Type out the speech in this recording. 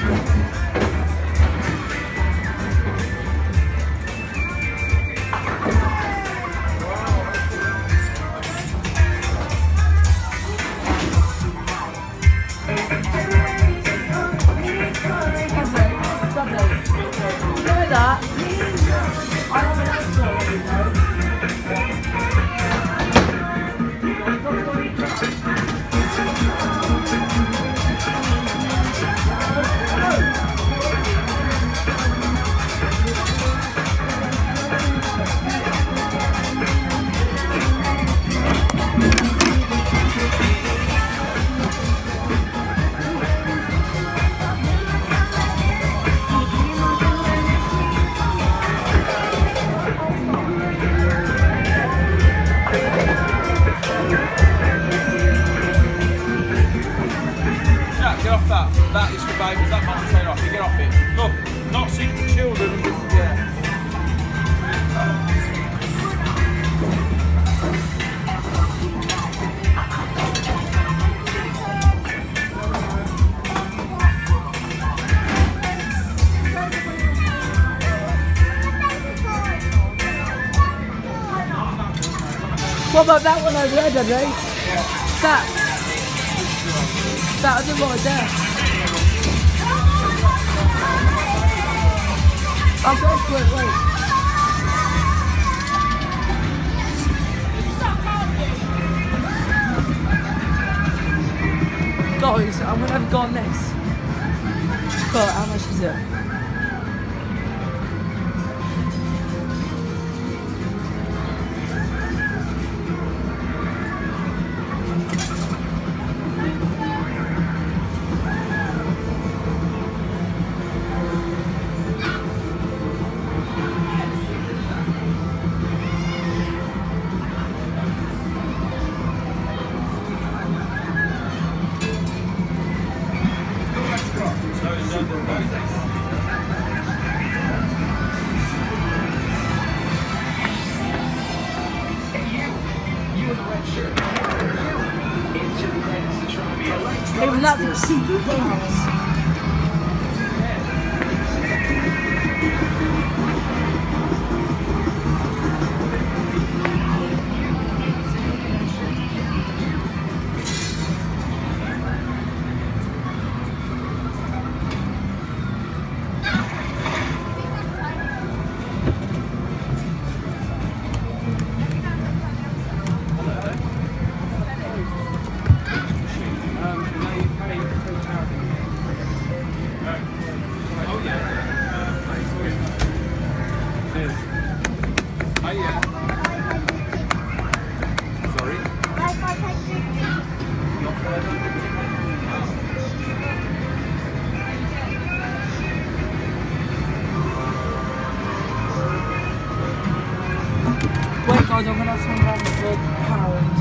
That is for babies, that might take off. You get off it. Look, not suited for children. Yeah. What about that one over there, Dudley? Yeah. That other right there. I'll go for it, wait. Guys, I'm gonna have a go on this. But how much is it? Even that's a seatbelts. Wait guys, I'm gonna have some random power.